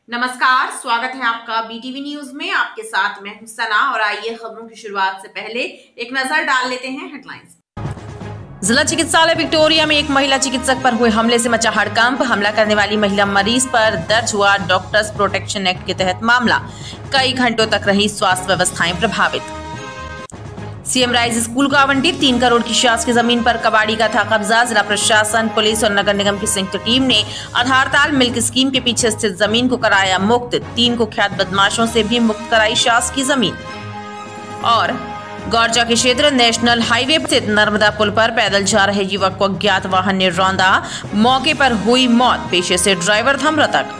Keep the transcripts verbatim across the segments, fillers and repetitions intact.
नमस्कार, स्वागत है आपका बीटीवी न्यूज में। आपके साथ मैं हूं सना और आइए खबरों की शुरुआत से पहले एक नजर डाल लेते हैं हेडलाइंस। जिला चिकित्सालय विक्टोरिया में एक महिला चिकित्सक पर हुए हमले से मचा हड़कंप। हमला करने वाली महिला मरीज पर दर्ज हुआ डॉक्टर्स प्रोटेक्शन एक्ट के तहत मामला। कई घंटों तक रही स्वास्थ्य व्यवस्थाएं प्रभावित। सीएम राइज स्कूल को आवंटित तीन करोड़ की शासकीय जमीन पर कबाड़ी का था कब्जा। जिला प्रशासन, पुलिस और नगर निगम की संयुक्त टीम ने आधारताल मिल्क स्कीम के पीछे स्थित जमीन को कराया मुक्त। तीन कुख्यात बदमाशों से भी मुक्त कराई शासकीय जमीन। और गौरजा के क्षेत्र नेशनल हाईवे स्थित नर्मदा पुल पर पैदल जा रहे युवक को अज्ञात वाहन ने रौंदा। मौके पर हुई मौत। पेशे से ड्राइवर था मृतक।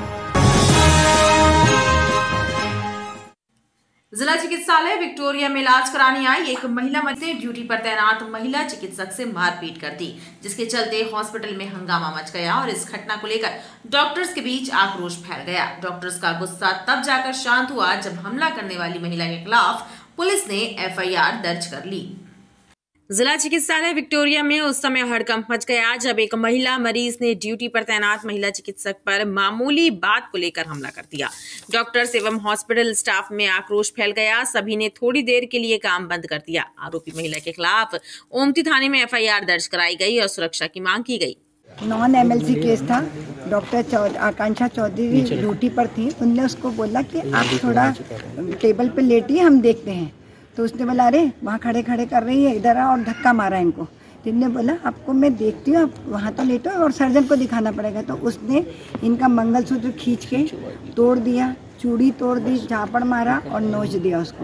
जिला चिकित्सालय विक्टोरिया में इलाज कराने आई एक महिला मरीज ने ड्यूटी पर तैनात महिला चिकित्सक से मारपीट कर दी, जिसके चलते हॉस्पिटल में हंगामा मच गया और इस घटना को लेकर डॉक्टर्स के बीच आक्रोश फैल गया। डॉक्टर्स का गुस्सा तब जाकर शांत हुआ जब हमला करने वाली महिला के खिलाफ पुलिस ने एफ आई आर दर्ज कर ली। जिला चिकित्सालय विक्टोरिया में उस समय हड़कंप मच गया जब एक महिला मरीज ने ड्यूटी पर तैनात महिला चिकित्सक पर मामूली बात को लेकर हमला कर दिया। डॉक्टर्स एवं हॉस्पिटल स्टाफ में आक्रोश फैल गया। सभी ने थोड़ी देर के लिए काम बंद कर दिया। आरोपी महिला के खिलाफ ओमती थाने में एफ आई आर दर्ज कराई गई और सुरक्षा की मांग की गई। Non M L C case था। डॉक्टर आकांक्षा चौधरी ड्यूटी पर थी। उनने उसको बोला कि आप थोड़ा टेबल पे लेटिए, हम देखते हैं। तो उसने बोला अरे वहाँ खड़े खड़े कर रही है, इधर आ, और धक्का मारा इनको। तो इनने बोला आपको मैं देखती हूँ, आप वहाँ तो लेटो और सर्जन को दिखाना पड़ेगा। तो उसने इनका मंगलसूत्र खींच के तोड़ दिया, चूड़ी तोड़ दी, झापड़ मारा और नोच दिया उसको।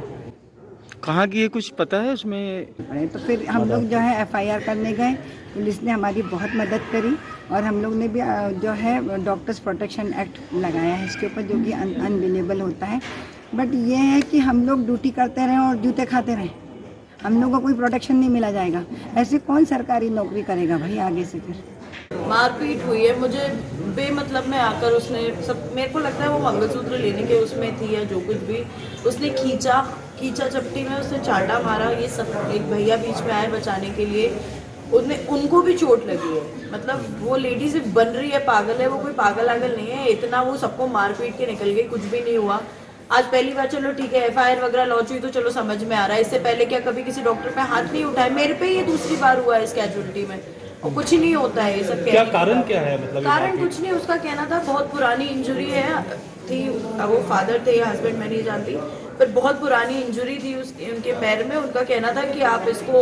कहाँ की है कुछ पता है उसमें? तो फिर हम लोग जो है एफ आई आर करने गए। पुलिस ने हमारी बहुत मदद करी और हम लोग ने भी जो है डॉक्टर्स प्रोटेक्शन एक्ट लगाया है इसके ऊपर, जो कि अनबिलेबल होता है। बट ये है कि हम लोग ड्यूटी करते रहें और जूते खाते रहें, हम लोग को कोई प्रोटेक्शन नहीं मिला जाएगा। ऐसे कौन सरकारी नौकरी करेगा भाई आगे से? फिर मारपीट हुई है मुझे बेमतलब में आकर। उसने सब, मेरे को लगता है वो मंगलसूत्र लेने के उसमें थी या जो कुछ भी, उसने खींचा खींचा चपटी में उसने चाटा मारा। ये सब एक भैया बीच में आए बचाने के लिए, उसने उनको भी चोट लगी है। मतलब वो लेडी सिर्फ बन रही है, पागल है वो, कोई पागल आगल नहीं है। इतना वो सबको मार पीट के निकल गई, कुछ भी नहीं हुआ। आज पहली बार चलो ठीक है एफ आई आर वगैरह लॉन्च हुई तो चलो समझ में आ रहा है। इससे पहले क्या कभी किसी डॉक्टर पे हाथ नहीं उठाया? मेरे पे ये दूसरी बार हुआ है इस कैजुअलिटी में और कुछ ही नहीं होता है ये सब। क्या कारण क्या है? मतलब कारण कुछ नहीं, उसका कहना था बहुत पुरानी इंजरी है थी। वो फादर थे या हस्बैंड मैं नहीं जानती, पर बहुत पुरानी इंजरी थी उसके उनके पैर में। उनका कहना था कि आप इसको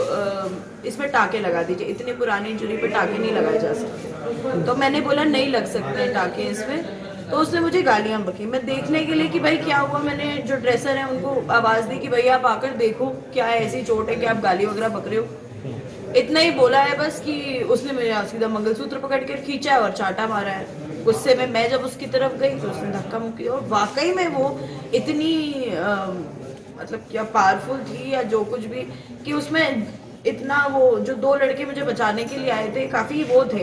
इसमें टाके लगा दीजिए, इतनी पुरानी इंजरी पे टाके नहीं लगाए जा सकते। तो मैंने बोला नहीं लग सकते हैं टाके इसमें। तो उसने मुझे गालियां बकी। मैं देखने के लिए कि भाई क्या हुआ, मैंने जो ड्रेसर है उनको आवाज दी कि भैया आप आकर देखो क्या है, ऐसी चोट है कि आप गाली वगैरह बक रहे हो। इतना ही बोला है बस कि उसने मेरे सीधा मंगलसूत्र पकड़ कर खींचा है और चाटा मारा है। गुस्से में मैं जब उसकी तरफ गई तो उसने धक्का मुक्की। और वाकई में वो इतनी आ, मतलब क्या पावरफुल थी या जो कुछ भी, कि उसमें इतना वो जो दो लड़के मुझे बचाने के लिए आए थे काफी वो थे,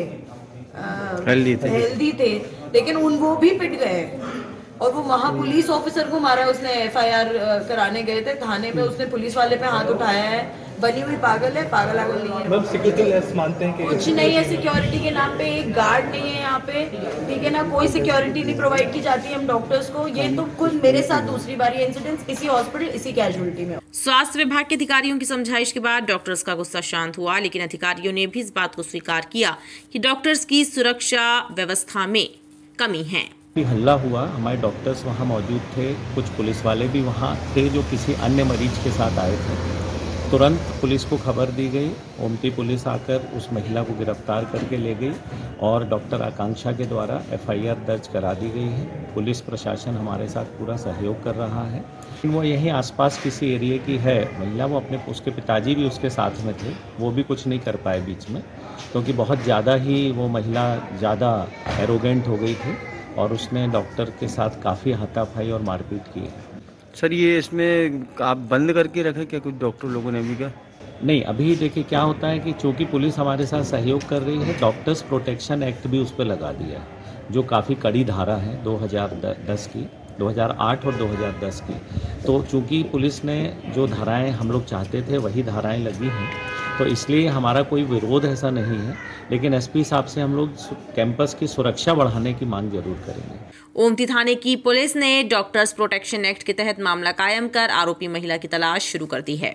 हेल्दी थे, हेल्दी थे, लेकिन उन वो भी पिट गए। और वो वहाँ पुलिस ऑफिसर को मारा है उसने। एफ आई आर कराने गए थे थाने में, उसने पुलिस वाले पे हाथ उठाया है। बनी हुई पागल है, पागल आगल नहीं है। सिक्योरिटी लेस मानते हैं कि कुछ नहीं है सिक्योरिटी के नाम पे। एक गार्ड नहीं है यहाँ पे, ठीक है ना, कोई सिक्योरिटी नहीं प्रोवाइड की जाती है हम डॉक्टर्स को। ये तो कुछ मेरे साथ दूसरी बार इंसिडेंट इसी हॉस्पिटल इसी कैजुअलिटी में। स्वास्थ्य विभाग के अधिकारियों की समझाइश के बाद डॉक्टर्स का गुस्सा शांत हुआ, लेकिन अधिकारियों ने भी इस बात को स्वीकार किया कि डॉक्टर्स की सुरक्षा व्यवस्था में कमी है। हल्ला हुआ, हमारे डॉक्टर्स वहाँ मौजूद थे, कुछ पुलिस वाले भी वहाँ थे जो किसी अन्य मरीज के साथ आए थे। तुरंत पुलिस को खबर दी गई। ओमती पुलिस आकर उस महिला को गिरफ्तार करके ले गई और डॉक्टर आकांक्षा के द्वारा एफ आई आर दर्ज करा दी गई है। पुलिस प्रशासन हमारे साथ पूरा सहयोग कर रहा है। वो यहीं आसपास किसी एरिया की है महिला, वो अपने उसके पिताजी भी उसके साथ में थे, वो भी कुछ नहीं कर पाए बीच में, क्योंकि बहुत ज़्यादा ही वो महिला ज़्यादा एरोगेंट हो गई थी और उसने डॉक्टर के साथ काफ़ी हाथापाई और मारपीट की है। सर ये इसमें आप बंद करके रखे क्या कुछ डॉक्टर लोगों ने भी? क्या नहीं, अभी देखिए क्या होता है कि चूँकि पुलिस हमारे साथ सहयोग कर रही है, डॉक्टर्स प्रोटेक्शन एक्ट भी उस पर लगा दिया है, जो काफ़ी कड़ी धारा है दो हज़ार दस की, दो हज़ार आठ और दो हज़ार दस की। तो चूंकि पुलिस ने जो धाराएं हम लोग चाहते थे वही धाराएं लगी हैं, तो इसलिए हमारा कोई विरोध ऐसा नहीं है, लेकिन एसपी साहब से हम लोग कैंपस की सुरक्षा बढ़ाने की मांग जरूर करेंगे। ओमती थाने की पुलिस ने डॉक्टर्स प्रोटेक्शन एक्ट के तहत मामला कायम कर आरोपी महिला की तलाश शुरू कर दी है।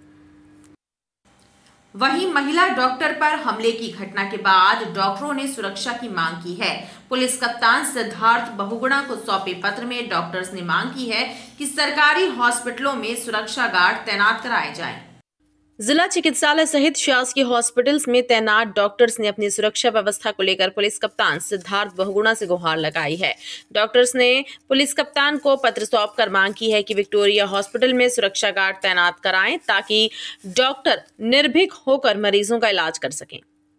वहीं महिला डॉक्टर पर हमले की घटना के बाद डॉक्टरों ने सुरक्षा की मांग की है। पुलिस कप्तान सिद्धार्थ बहुगुणा को सौंपे पत्र में डॉक्टर्स ने मांग की है कि सरकारी हॉस्पिटलों में सुरक्षा गार्ड तैनात कराए जाएं। जिला चिकित्सालय सहित शासकीय हॉस्पिटल्स में तैनात डॉक्टर्स ने अपनी सुरक्षा व्यवस्था को लेकर पुलिस कप्तान सिद्धार्थ बहुगुणा से गुहार लगाई है। डॉक्टर्स ने पुलिस कप्तान को पत्र सौंपकर मांग की है कि विक्टोरिया हॉस्पिटल में सुरक्षा गार्ड तैनात कराएं ताकि डॉक्टर निर्भीक होकर मरीजों का इलाज कर सकें।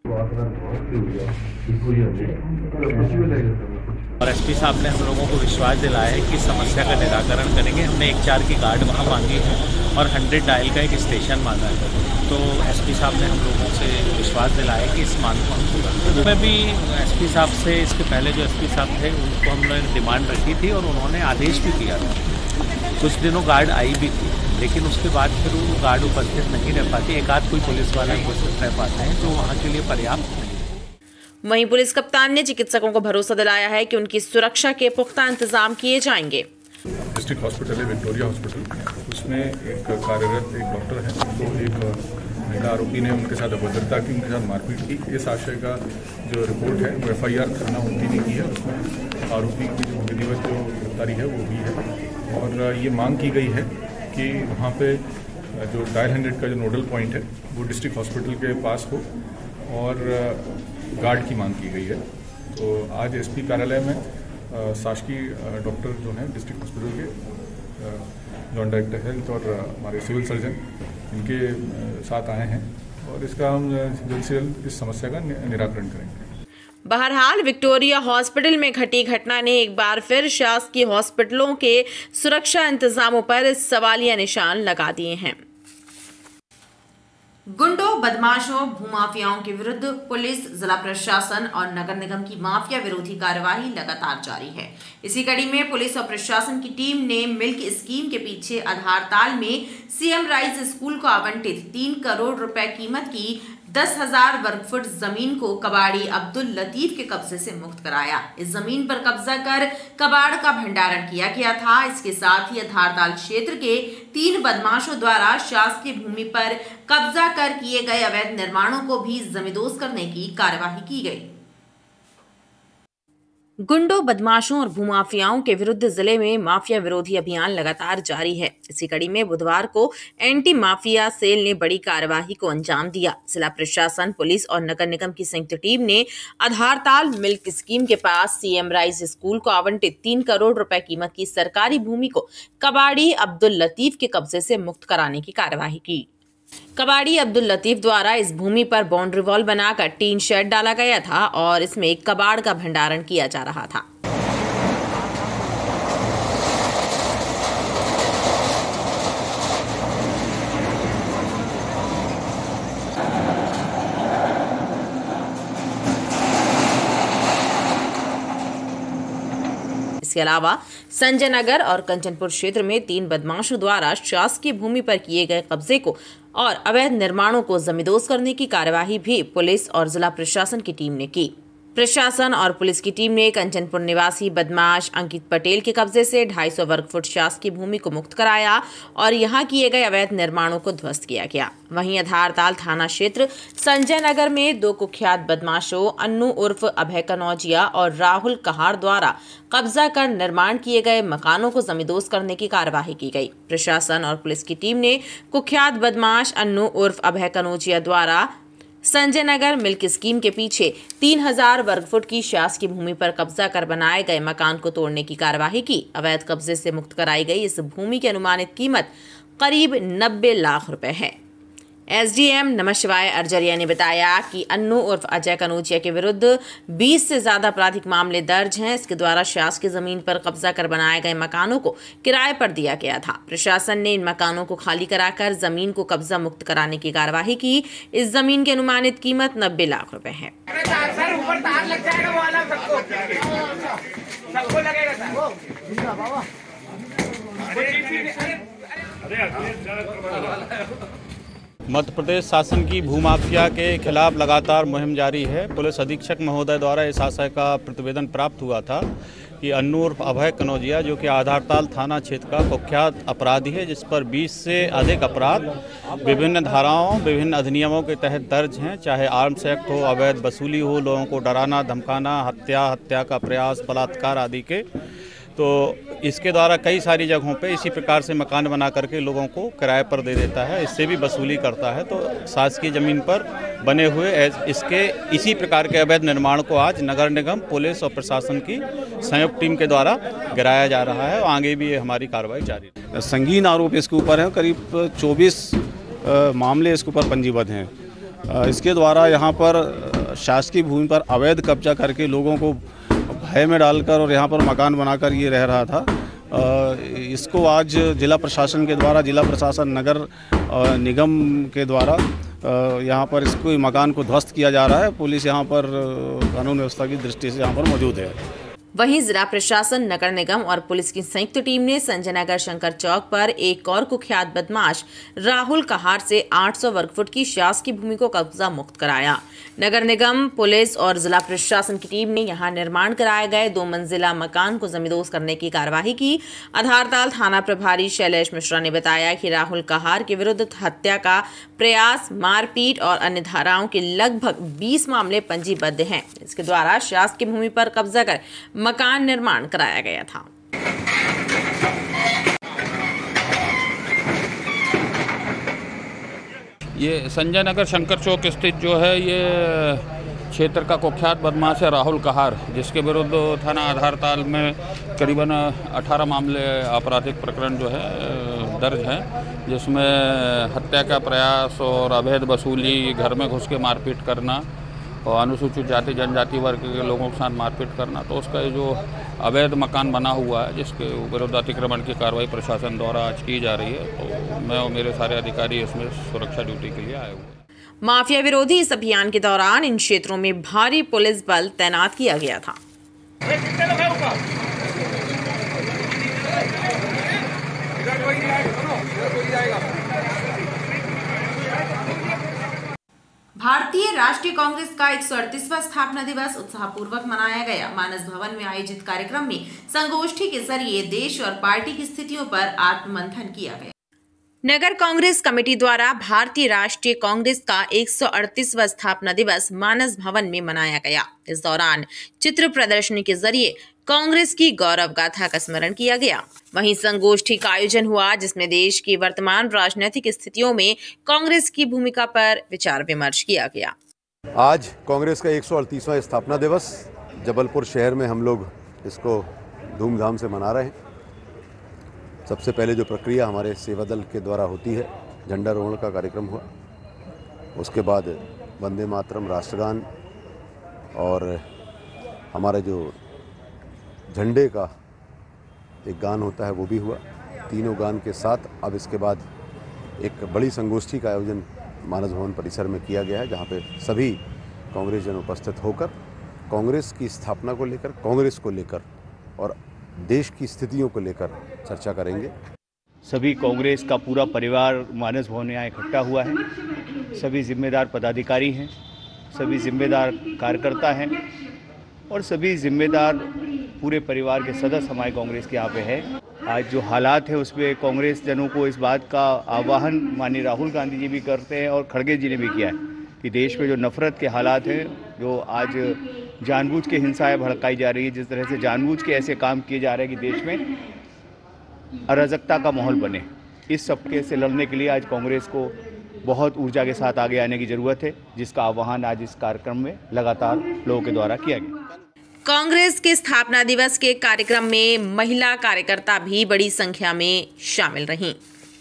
और एसपी साहब ने हम लोगों को विश्वास दिलाया है कि समस्या का निराकरण करेंगे। हमने एक चार की गार्ड वहाँ मांगी है और हंड्रेड डायल का एक स्टेशन मांगा है। तो एसपी साहब ने हम लोगों से विश्वास दिलाया कि इस मांग को हम पूरा करेंगे। मैं भी एसपी साहब से इसके पहले जो एसपी साहब थे उनको हमने डिमांड रखी थी और उन्होंने आदेश भी किया था। कुछ दिनों गार्ड आई भी थी, लेकिन उसके बाद फिर वो गार्ड उपस्थित नहीं रह पाती। एक आध कोई पुलिस वाला उपस्थित रह पाते हैं जो वहाँ के लिए पर्याप्त नहीं। वहीं पुलिस कप्तान ने चिकित्सकों को भरोसा दिलाया है कि उनकी सुरक्षा के पुख्ता इंतजाम किए जाएंगे। डिस्ट्रिक्ट हॉस्पिटल है विक्टोरिया हॉस्पिटल, उसमें एक कार्यरत एक डॉक्टर है, तो एक महिला आरोपी ने उनके साथ अभद्रता की, उनके साथ मारपीट की। इस आशय का जो रिपोर्ट है वो एफ आई आर थाना उनकी ने की है। उसमें आरोपी की जो विधिवत जो गिरफ्तारी है वो भी है और ये मांग की गई है कि वहाँ पे जो डायल हंड्रेड का जो नोडल पॉइंट है वो डिस्ट्रिक्ट हॉस्पिटल के पास हो और गार्ड की मांग की गई है। तो आज एसपी कार्यालय में शासकीय डॉक्टर जो हैं डिस्ट्रिक्ट हॉस्पिटल के जॉइंट डायरेक्टर हेल्थ और हमारे सिविल सर्जन इनके साथ आए हैं और इसका हम जल्द से जल्द इस समस्या का निराकरण करेंगे। बहरहाल विक्टोरिया हॉस्पिटल में घटी घटना ने एक बार फिर शासकीय हॉस्पिटलों के सुरक्षा इंतजामों पर सवालिया निशान लगा दिए हैं। गुंडों, बदमाशों, भूमाफियाओं के विरुद्ध पुलिस, जिला प्रशासन और नगर निगम की माफिया विरोधी कार्यवाही लगातार जारी है। इसी कड़ी में पुलिस और प्रशासन की टीम ने मिल्क स्कीम के पीछे आधारताल में सीएम राइज स्कूल को आवंटित तीन करोड़ रुपए कीमत की दस हजार वर्ग फुट जमीन को कबाड़ी अब्दुल लतीफ के कब्जे से मुक्त कराया। इस जमीन पर कब्जा कर कबाड़ का भंडारण किया गया था। इसके साथ ही आधारताल क्षेत्र के तीन बदमाशों द्वारा शासकीय भूमि पर कब्जा कर किए गए अवैध निर्माणों को भी जमींदोज करने की कार्यवाही की गई। गुंडों, बदमाशों और भूमाफियाओं के विरुद्ध जिले में माफिया विरोधी अभियान लगातार जारी है। इसी कड़ी में बुधवार को एंटी माफिया सेल ने बड़ी कार्यवाही को अंजाम दिया। जिला प्रशासन, पुलिस और नगर निगम की संयुक्त टीम ने आधारताल मिल्क स्कीम के पास सीएम राइज स्कूल को आवंटित तीन करोड़ रुपए कीमत की सरकारी भूमि को कबाड़ी अब्दुल लतीफ के कब्जे से मुक्त कराने की कार्यवाही की। कबाड़ी अब्दुल लतीफ द्वारा इस भूमि पर बाउंड्री वॉल बनाकर टीन शेड डाला गया था और इसमें एक कबाड़ का भंडारण किया जा रहा था। इसके अलावा संजय नगर और कंचनपुर क्षेत्र में तीन बदमाशों द्वारा शासकीय भूमि पर किए गए कब्जे को और अवैध निर्माणों को जमींदोज करने की कार्यवाही भी पुलिस और जिला प्रशासन की टीम ने की। प्रशासन और पुलिस की टीम ने कंचनपुर निवासी बदमाश अंकित पटेल के कब्जे से ढाई सौ वर्ग फुट शासकीय भूमि को मुक्त कराया और यहां किए गए अवैध निर्माणों को ध्वस्त किया गया। वहीं आधारताल थाना क्षेत्र संजय नगर में दो कुख्यात बदमाशों अन्नू उर्फ अभय कनौजिया और राहुल कहार द्वारा कब्जा कर निर्माण किए गए मकानों को जमींदोज करने की कार्यवाही की गई। प्रशासन और पुलिस की टीम ने कुख्यात बदमाश अन्नू उर्फ अभय कनौजिया द्वारा संजय नगर मिल्क स्कीम के पीछे तीन हजार वर्ग फुट की शासकीय भूमि पर कब्जा कर बनाए गए मकान को तोड़ने की कार्यवाही की। अवैध कब्जे से मुक्त कराई गई इस भूमि की अनुमानित कीमत करीब नब्बे लाख रुपए है। एसडीएम नमः शिवाय अर्जरिया ने बताया कि अन्नू उर्फ अजय कनौजिया के विरुद्ध बीस से ज्यादा आपराधिक मामले दर्ज हैं। इसके द्वारा शासकीय जमीन पर कब्जा कर बनाए गए मकानों को किराए पर दिया गया था। प्रशासन ने इन मकानों को खाली कराकर जमीन को कब्जा मुक्त कराने की कार्यवाही की। इस जमीन की अनुमानित कीमत नब्बे लाख रुपए है। मध्य प्रदेश शासन की भूमाफिया के खिलाफ लगातार मुहिम जारी है। पुलिस अधीक्षक महोदय द्वारा इस आशय का प्रतिवेदन प्राप्त हुआ था कि अन्नू उर्फ अभय कनौजिया, जो कि आधारताल थाना क्षेत्र का कुख्यात अपराधी है, जिस पर बीस से अधिक अपराध विभिन्न धाराओं, विभिन्न अधिनियमों के तहत दर्ज हैं, चाहे आर्म्स एक्ट हो, अवैध वसूली हो, लोगों को डराना धमकाना, हत्या, हत्या का प्रयास, बलात्कार आदि के। तो इसके द्वारा कई सारी जगहों पे इसी प्रकार से मकान बना करके लोगों को किराए पर दे देता है, इससे भी वसूली करता है। तो शासकीय ज़मीन पर बने हुए इसके इसी प्रकार के अवैध निर्माण को आज नगर निगम, पुलिस और प्रशासन की संयुक्त टीम के द्वारा गिराया जा रहा है और आगे भी ये हमारी कार्रवाई जारी है। संगीन आरोप इसके ऊपर है, करीब चौबीस मामले इसके ऊपर पंजीबद्ध हैं। इसके द्वारा यहाँ पर शासकीय भूमि पर अवैध कब्जा करके लोगों को भय में डालकर और यहाँ पर मकान बनाकर ये रह रहा था। इसको आज जिला प्रशासन के द्वारा, जिला प्रशासन नगर निगम के द्वारा यहाँ पर इसको मकान को ध्वस्त किया जा रहा है। पुलिस यहाँ पर कानून व्यवस्था की दृष्टि से यहाँ पर मौजूद है। वहीं जिला प्रशासन, नगर निगम और पुलिस की संयुक्त टीम ने संजय नगर शंकर चौक पर एक और कुख्यात बदमाश राहुल कहार से आठ सौ वर्ग फुट की शासकीय भूमि को कब्जा मुक्त कराया। नगर निगम, पुलिस और जिला प्रशासन की टीम ने यहां निर्माण कराए गए दो मंजिला मकान को जमींदोज करने की कार्यवाही की। आधारताल थाना प्रभारी शैलेश मिश्रा ने बताया कि राहुल कहार के विरुद्ध हत्या का प्रयास, मारपीट और अन्य धाराओं के लगभग बीस मामले पंजीबद्ध हैं। इसके द्वारा शासकीय भूमि पर कब्जा कर मकान निर्माण कराया गया था। ये संजय नगर शंकर चौक स्थित जो है ये क्षेत्र का कुख्यात बदमाश है राहुल कहार, जिसके विरुद्ध थाना आधारताल में करीबन अठारह मामले आपराधिक प्रकरण जो है दर्ज हैं, जिसमें हत्या का प्रयास और अवैध वसूली, घर में घुस के मारपीट करना और अनुसूचित जाति जनजाति वर्ग के लोगों के साथ मारपीट करना। तो उसका ये जो अवैध मकान बना हुआ है, जिसके विरुद्ध अतिक्रमण की कार्रवाई प्रशासन द्वारा आज की जा रही है, तो मैं और मेरे सारे अधिकारी इसमें सुरक्षा ड्यूटी के लिए आए हुए हैं। माफिया विरोधी इस अभियान के दौरान इन क्षेत्रों में भारी पुलिस बल तैनात किया गया था। भारतीय राष्ट्रीय कांग्रेस का एक सौ अड़तीसवां स्थापना दिवस उत्साहपूर्वक मनाया गया। मानस भवन में आयोजित कार्यक्रम में संगोष्ठी के जरिए देश और पार्टी की स्थितियों पर आत्ममंथन किया गया। नगर कांग्रेस कमेटी द्वारा भारतीय राष्ट्रीय कांग्रेस का एक सौ अड़तीसवां स्थापना दिवस मानस भवन में मनाया गया। इस दौरान चित्र प्रदर्शनी के जरिए कांग्रेस की गौरव गाथा का स्मरण किया गया। वहीं संगोष्ठी का आयोजन हुआ, जिसमें देश की वर्तमान राजनीतिक स्थितियों में कांग्रेस की भूमिका पर विचार विमर्श किया गया। आज कांग्रेस का एक सौ अड़तीसवां स्थापना दिवस जबलपुर शहर में हम लोग इसको धूमधाम से मना रहे हैं। सबसे पहले जो प्रक्रिया हमारे सेवा दल के द्वारा होती है, झंडारोहण का कार्यक्रम हुआ। उसके बाद वंदे मातरम, राष्ट्रगान और हमारे जो झंडे का एक गान होता है वो भी हुआ। तीनों गान के साथ अब इसके बाद एक बड़ी संगोष्ठी का आयोजन मानस भवन परिसर में किया गया है, जहाँ पे सभी कांग्रेस जन उपस्थित होकर कांग्रेस की स्थापना को लेकर, कांग्रेस को लेकर और देश की स्थितियों को लेकर चर्चा करेंगे। सभी कांग्रेस का पूरा परिवार मानस भवन में यहाँ इकट्ठा हुआ है। सभी जिम्मेदार पदाधिकारी हैं, सभी जिम्मेदार कार्यकर्ता हैं और सभी जिम्मेदार पूरे परिवार के सदस्य हमारे कांग्रेस के यहाँ पे है। आज जो हालात है उसमें कांग्रेस जनों को इस बात का आह्वान माननीय राहुल गांधी जी भी करते हैं और खड़गे जी ने भी किया है कि देश में जो नफरत के हालात हैं, जो आज जानबूझ के हिंसाएं भड़काई जा रही है, जिस तरह से जानबूझ के ऐसे काम किए जा रहे हैं कि देश में अराजकता का माहौल बने, इस सबके से लड़ने के लिए आज कांग्रेस को बहुत ऊर्जा के साथ आगे आने की ज़रूरत है, जिसका आह्वान आज इस कार्यक्रम में लगातार लोगों के द्वारा किया गया। कांग्रेस के स्थापना दिवस के कार्यक्रम में महिला कार्यकर्ता भी बड़ी संख्या में शामिल रहीं।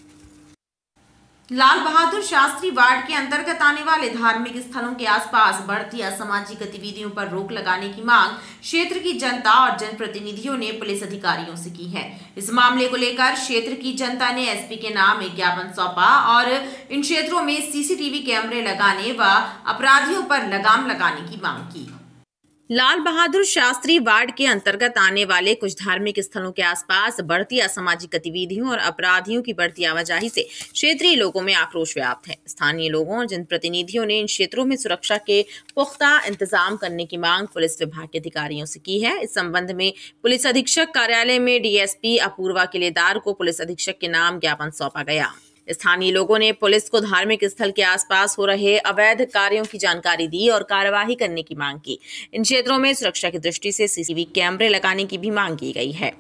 लाल बहादुर शास्त्री वार्ड के अंतर्गत आने वाले धार्मिक स्थलों के आसपास बढ़ती असामाजिक गतिविधियों पर रोक लगाने की मांग क्षेत्र की जनता और जनप्रतिनिधियों ने पुलिस अधिकारियों से की है। इस मामले को लेकर क्षेत्र की जनता ने एसपी के नाम एक ज्ञापन सौंपा और इन क्षेत्रों में सीसीटीवी कैमरे लगाने व अपराधियों पर लगाम लगाने की मांग की। लाल बहादुर शास्त्री वार्ड के अंतर्गत आने वाले कुछ धार्मिक स्थलों के आसपास बढ़ती असामाजिक गतिविधियों और अपराधियों की बढ़ती आवाजाही से क्षेत्रीय लोगों में आक्रोश व्याप्त है। स्थानीय लोगों और जनप्रतिनिधियों ने इन क्षेत्रों में सुरक्षा के पुख्ता इंतजाम करने की मांग पुलिस विभाग के अधिकारियों से की है। इस संबंध में पुलिस अधीक्षक कार्यालय में डीएसपी अपूर्वा किलेदार को पुलिस अधीक्षक के नाम ज्ञापन सौंपा गया। स्थानीय लोगों ने पुलिस को धार्मिक स्थल के आसपास हो रहे अवैध कार्यों की जानकारी दी और कार्यवाही करने की मांग की। इन क्षेत्रों में सुरक्षा की दृष्टि से सीसीटीवी कैमरे लगाने की भी मांग की गई है।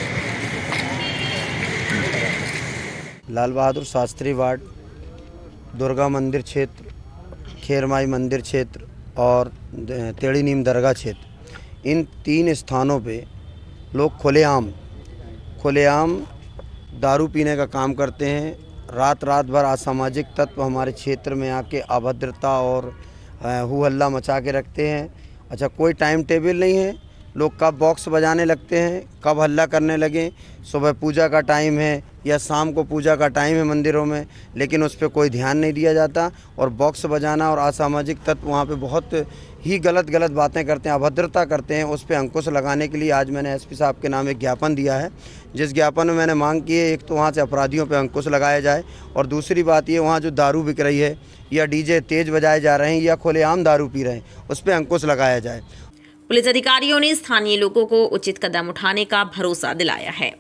लाल बहादुर शास्त्री वार्ड, दुर्गा मंदिर क्षेत्र, खेरमाई मंदिर क्षेत्र और तेड़ी नीम दरगाह क्षेत्र, इन तीन स्थानों पे लोग खुलेआम खुलेआम दारू पीने का काम करते हैं। रात रात भर असामाजिक तत्व हमारे क्षेत्र में आके अभद्रता और हू हल्ला मचा के रखते हैं। अच्छा, कोई टाइम टेबल नहीं है, लोग कब बॉक्स बजाने लगते हैं, कब हल्ला करने लगे। सुबह पूजा का टाइम है या शाम को पूजा का टाइम है मंदिरों में, लेकिन उस पर कोई ध्यान नहीं दिया जाता और बॉक्स बजाना और असामाजिक तत्व वहाँ पे बहुत ही गलत गलत बातें करते हैं, अभद्रता करते हैं। उस पर अंकुश लगाने के लिए आज मैंने एसपी साहब के नाम एक ज्ञापन दिया है, जिस ज्ञापन में मैंने मांग की है एक तो वहाँ से अपराधियों पे अंकुश लगाया जाए और दूसरी बात ये वहाँ जो दारू बिक रही है या डीजे तेज बजाए जा रहे हैं या खुलेआम दारू पी रहे हैं, उस पर अंकुश लगाया जाए। पुलिस अधिकारियों ने स्थानीय लोगों को उचित कदम उठाने का भरोसा दिलाया है।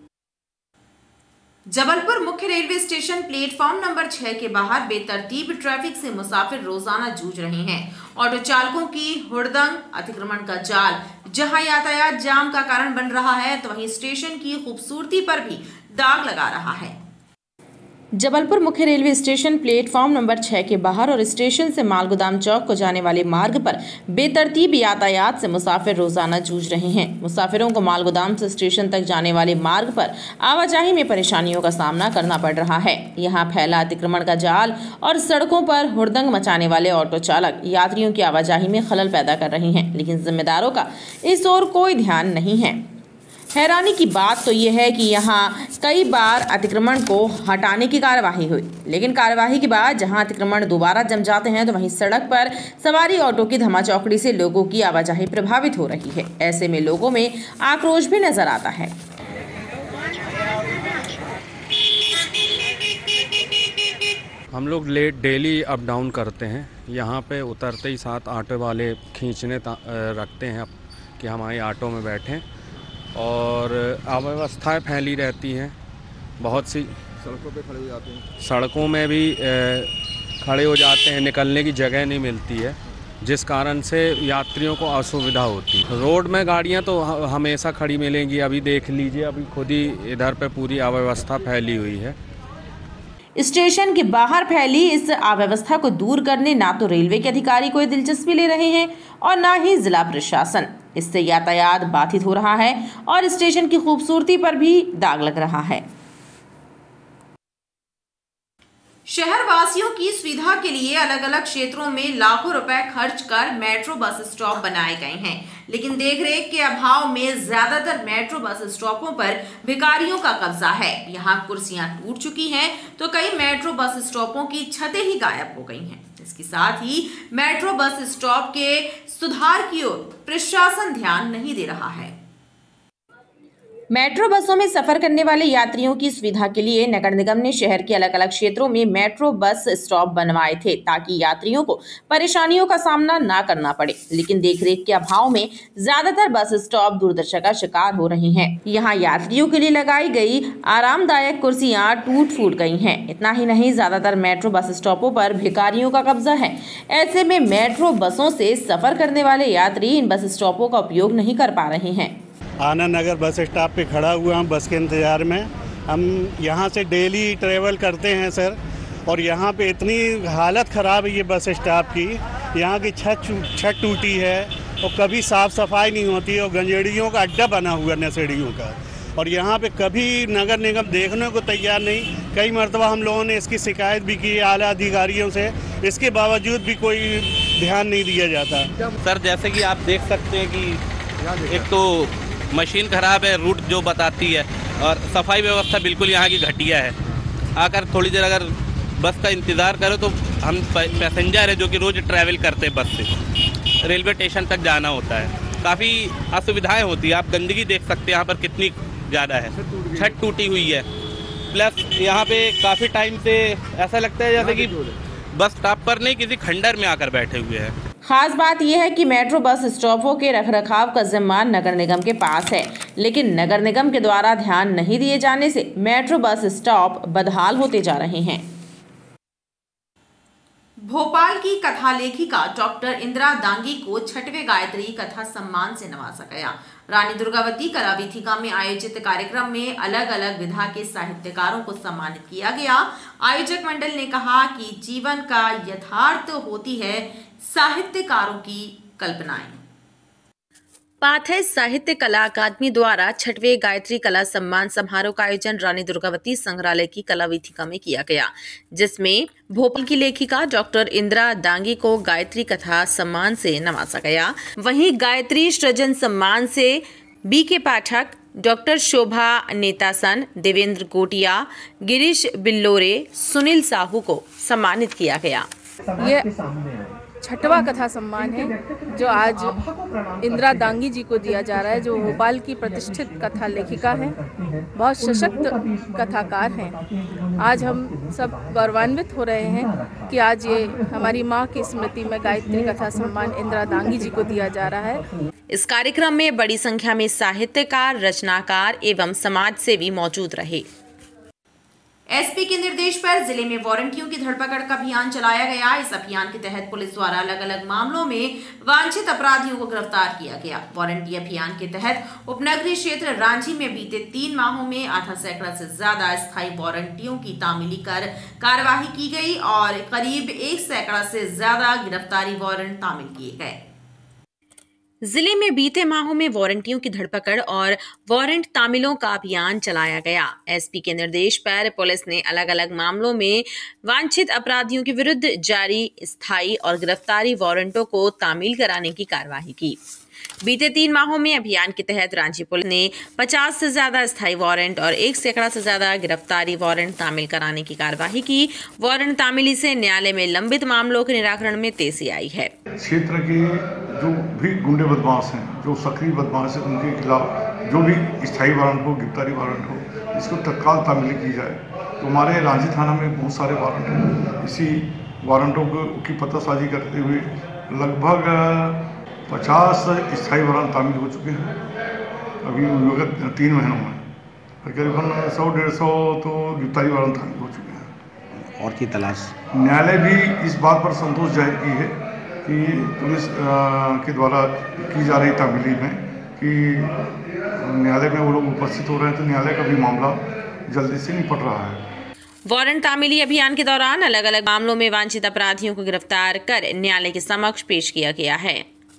जबलपुर मुख्य रेलवे स्टेशन प्लेटफॉर्म नंबर छह के बाहर बेतरतीब ट्रैफिक से मुसाफिर रोजाना जूझ रहे हैं। ऑटो चालकों की हुड़दंग, अतिक्रमण का जाल जहां यातायात जाम का कारण बन रहा है, तो वहीं स्टेशन की खूबसूरती पर भी दाग लगा रहा है। जबलपुर मुख्य रेलवे स्टेशन प्लेटफॉर्म नंबर छह के बाहर और स्टेशन से मालगोदाम चौक को जाने वाले मार्ग पर बेतरतीब यातायात से मुसाफिर रोजाना जूझ रहे हैं। मुसाफिरों को मालगोदाम से स्टेशन तक जाने वाले मार्ग पर आवाजाही में परेशानियों का सामना करना पड़ रहा है। यहाँ फैला अतिक्रमण का जाल और सड़कों पर हुड़दंग मचाने वाले ऑटो चालक यात्रियों की आवाजाही में खलल पैदा कर रहे हैं, लेकिन जिम्मेदारों का इस ओर कोई ध्यान नहीं है। हैरानी की बात तो यह है कि यहाँ कई बार अतिक्रमण को हटाने की कार्यवाही हुई, लेकिन कार्यवाही के बाद जहाँ अतिक्रमण दोबारा जम जाते हैं तो वहीं सड़क पर सवारी ऑटो की धमाचौकड़ी से लोगों की आवाजाही प्रभावित हो रही है। ऐसे में लोगों में आक्रोश भी नजर आता है। हम लोग लेट डेली अप डाउन करते हैं। यहाँ पे उतरते ही साथ ऑटो वाले खींचने रखते हैं कि हमारे ऑटो में बैठें और अव्यवस्थाएं फैली रहती हैं। बहुत सी सड़कों पे खड़े हो जाते हैं, सड़कों में भी खड़े हो जाते हैं, निकलने की जगह नहीं मिलती है, जिस कारण से यात्रियों को असुविधा होती है। रोड में गाड़ियां तो हमेशा खड़ी मिलेंगी। अभी देख लीजिए, अभी खुद ही इधर पे पूरी अव्यवस्था फैली हुई है। स्टेशन के बाहर फैली इस अव्यवस्था को दूर करने ना तो रेलवे के अधिकारी कोई दिलचस्पी ले रहे हैं और ना ही जिला प्रशासन। इससे यातायात बाधित हो रहा है और स्टेशन की खूबसूरती पर भी दाग लग रहा है। शहर वासियों की सुविधा के लिए अलग अलग क्षेत्रों में लाखों रुपए खर्च कर मेट्रो बस स्टॉप बनाए गए हैं, लेकिन देखरेख के अभाव में ज्यादातर मेट्रो बस स्टॉपों पर भिखारियों का कब्जा है। यहां कुर्सियां टूट चुकी हैं तो कई मेट्रो बस स्टॉपों की छतें ही गायब हो गई हैं। इसके साथ ही मेट्रो बस स्टॉप के सुधार की ओर प्रशासन ध्यान नहीं दे रहा है। मेट्रो बसों में सफर करने वाले यात्रियों की सुविधा के लिए नगर निगम ने शहर के अलग अलग क्षेत्रों में मेट्रो बस स्टॉप बनवाए थे ताकि यात्रियों को परेशानियों का सामना ना करना पड़े, लेकिन देखरेख के अभाव में ज्यादातर बस स्टॉप दुर्दशा का शिकार हो रही हैं। यहाँ यात्रियों के लिए लगाई गई आरामदायक कुर्सियां टूट फूट गई हैं। इतना ही नहीं, ज्यादातर मेट्रो बस स्टॉपों पर भिखारियों का कब्जा है। ऐसे में मेट्रो बसों से सफर करने वाले यात्री इन बस स्टॉपों का उपयोग नहीं कर पा रहे हैं। आनंद नगर बस स्टॉप पे खड़ा हुआ हूँ बस के इंतज़ार में। हम यहाँ से डेली ट्रेवल करते हैं सर, और यहाँ पे इतनी हालत ख़राब है ये बस स्टॉप की। यहाँ की छत छत टूटी है और कभी साफ़ सफाई नहीं होती और गंजेड़ियों का अड्डा बना हुआ नशेड़ियों का, और यहाँ पे कभी नगर निगम देखने को तैयार नहीं। कई मरतबा हम लोगों ने इसकी शिकायत भी की आला अधिकारियों से, इसके बावजूद भी कोई ध्यान नहीं दिया जाता। सर जैसे कि आप देख सकते हैं कि एक तो मशीन ख़राब है, रूट जो बताती है, और सफाई व्यवस्था बिल्कुल यहाँ की घटिया है। आकर थोड़ी देर अगर बस का इंतज़ार करो तो हम पैसेंजर है जो कि रोज़ ट्रैवल करते हैं बस से, रेलवे स्टेशन तक जाना होता है। काफ़ी असुविधाएं होती है। आप गंदगी देख सकते हैं यहाँ पर कितनी ज़्यादा है, छत टूटी हुई है। प्लस यहाँ पे काफ़ी टाइम से ऐसा लगता है जैसे कि बस स्टॉप पर नहीं किसी खंडर में आकर बैठे हुए हैं। खास बात यह है कि मेट्रो बस स्टॉपों के रखरखाव का जिम्मा नगर निगम के पास है, लेकिन नगर निगम के द्वारा ध्यान नहीं दिए जाने से मेट्रो बस स्टॉप बदहाल होते जा रहे हैं। भोपाल की कथा लेखिका डॉक्टर इंदिरा दांगी को छठवें गायत्री कथा सम्मान से नवाजा गया। रानी दुर्गावती कला वीथिका में आयोजित कार्यक्रम में अलग अलग विधा के साहित्यकारों को सम्मानित किया गया। आयोजक मंडल ने कहा कि जीवन का यथार्थ होती है साहित्यकारों की कल्पनाएं। पाथेय साहित्य कला अकादमी द्वारा छठवें गायत्री कला सम्मान समारोह का आयोजन रानी दुर्गावती संग्रहालय की कला वीथिका में किया गया, जिसमें भोपाल की लेखिका डॉक्टर इंदिरा दांगी को गायत्री कथा सम्मान से नवाजा गया। वहीं गायत्री सृजन सम्मान से B K Pathak, doctor Shobha Netasan, Devendra Gotiya, Girish Billore, Sunil Sahu को सम्मानित किया गया। ये छठवां कथा सम्मान है जो आज इंदिरा दांगी जी को दिया जा रहा है, जो भोपाल की प्रतिष्ठित कथा लेखिका हैं, बहुत सशक्त कथाकार हैं। आज हम सब गौरवान्वित हो रहे हैं कि आज ये हमारी माँ की स्मृति में गायत्री कथा सम्मान इंदिरा दांगी जी को दिया जा रहा है। इस कार्यक्रम में बड़ी संख्या में साहित्यकार, रचनाकार एवं समाज सेवी मौजूद रहे। एसपी के निर्देश पर जिले में वारंटियों की धरपकड़ का अभियान चलाया गया। इस अभियान के तहत पुलिस द्वारा अलग अलग मामलों में वांछित अपराधियों को गिरफ्तार किया गया। वारंटी अभियान के तहत उपनगरीय क्षेत्र रांची में बीते तीन माहों में आधा सैकड़ा से ज्यादा अस्थायी वारंटियों की तामीली कर कार्यवाही की गई और करीब एक सैकड़ा से ज्यादा गिरफ्तारी वारंट तामील किए गए। जिले में बीते माहों में वारंटियों की धरपकड़ और वारंट तामीलों का अभियान चलाया गया। एसपी के निर्देश पर पुलिस ने अलग अलग मामलों में वांछित अपराधियों के विरुद्ध जारी स्थायी और गिरफ्तारी वारंटों को तामील कराने की कार्यवाही की। बीते तीन माहों में अभियान के तहत रांची पुलिस ने पचास से ज्यादा स्थायी वारंट और एक सैकड़ा से ज्यादा गिरफ्तारी वारंट तामील कराने की कार्यवाही की। वारंट तामीली से न्यायालय में लंबित मामलों के निराकरण में तेजी आई है। क्षेत्र के जो भी गुंडे बदमाश हैं, जो सक्रिय बदमाश हैं, उनके खिलाफ जो भी स्थायी वारंट हो, गिरफ्तारी वारंट हो, इसको तत्काल तामीली की जाए। तो हमारे रांची थाना में बहुत सारे वारंट हैं। इसी वारंटों को की पतासाजी करते हुए लगभग पचास स्थायी वारंट तामील हो चुके हैं अभी विगत तीन महीनों में। तकरीबन सौ डेढ़ सौ तो गिरफ्तारी वारंट तामील हो चुके हैं। और की तलाश न्यायालय भी इस बात पर संतोष जाहिर की है कि पुलिस के द्वारा की जा रही तामीली में कि न्यायालय में वो लोग उपस्थित हो रहे हैं, तो न्यायालय का भी मामला जल्दी से निपट रहा है। वारंट तामीली अभियान के दौरान अलग अलग मामलों में वांछित अपराधियों को गिरफ्तार कर न्यायालय के समक्ष पेश किया गया है।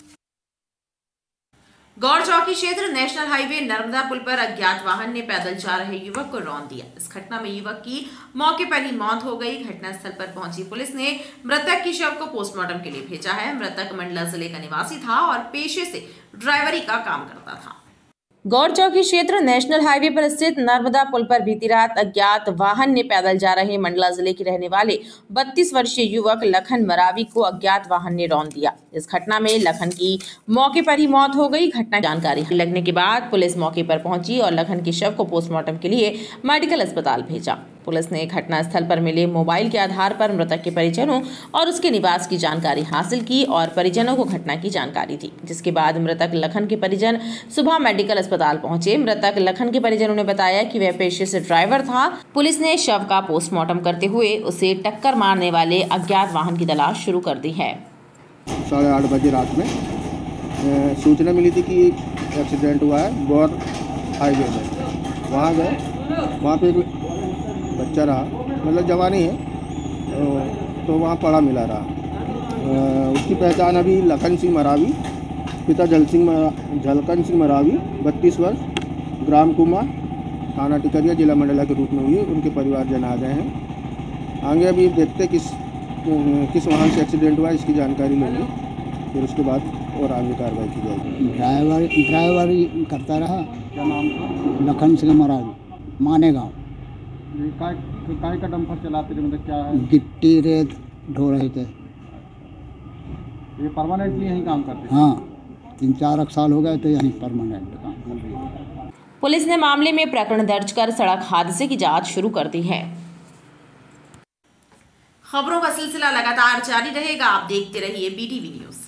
गौर चौकी क्षेत्र नेशनल हाईवे नर्मदा पुल पर अज्ञात वाहन ने पैदल जा रहे युवक को रौंद दिया। इस घटना में युवक की मौके पर ही मौत हो गई। घटनास्थल पर पहुंची पुलिस ने मृतक की शव को पोस्टमार्टम के लिए भेजा है। मृतक मंडला जिले का निवासी था और पेशे से ड्राइवरी का काम करता था। गौर चौकी क्षेत्र नेशनल हाईवे पर स्थित नर्मदा पुल पर बीती रात अज्ञात वाहन ने पैदल जा रहे मंडला जिले के रहने वाले बत्तीस वर्षीय युवक लखन मरावी को अज्ञात वाहन ने रौंद दिया। इस घटना में लखन की मौके पर ही मौत हो गई। घटना जानकारी लगने के बाद पुलिस मौके पर पहुंची और लखन के शव को पोस्टमार्टम के लिए मेडिकल अस्पताल भेजा। पुलिस ने घटनास्थल पर मिले मोबाइल के आधार पर मृतक के परिजनों और उसके निवास की जानकारी हासिल की और परिजनों को घटना की जानकारी दी, जिसके बाद मृतक लखन के परिजन सुबह मेडिकल अस्पताल पहुंचे। मृतक लखन के परिजनों ने बताया कि वह पेशे से ड्राइवर था। पुलिस ने शव का पोस्टमार्टम करते हुए उसे टक्कर मारने वाले अज्ञात वाहन की तलाश शुरू कर दी है। साढ़े आठ बजे रात में सूचना मिली थी कि एक्सीडेंट हुआ है गौर हाईवे में। वहाँ गए, वहाँ पे बच्चा रहा, मतलब जवानी है, तो, तो वहाँ पड़ा मिला रहा। उसकी पहचान अभी लखन सिंह मरावी, पिता जल सिंह झलकन सिंह मरावी, बत्तीस वर्ष, ग्राम कुमार, थाना टिकरिया, जिला मंडला के रूप में हुई। उनके परिवारजन आ गए हैं। आगे अभी देखते किस किस वाहन से एक्सीडेंट हुआ, इसकी जानकारी लेंगे, फिर उसके बाद और आगे कार्रवाई की जाएगी। ड्राइवर ड्राइवर करता रहा। क्या नाम था? लखन सिंह मरावी, माने गाँव। काय काय का डंपर चलाते थे, मतलब क्या है? गिट्टी रेत ढो रहे थे। ये परमानेंटली यहीं काम करते थे? हाँ, तीन चार साल हो गए तो यहीं परमानेंट काम कर रही है। पुलिस ने मामले में प्रकरण दर्ज कर सड़क हादसे की जांच शुरू कर दी है। खबरों का सिलसिला लगातार जारी रहेगा, आप देखते रहिए बीटीवी न्यूज।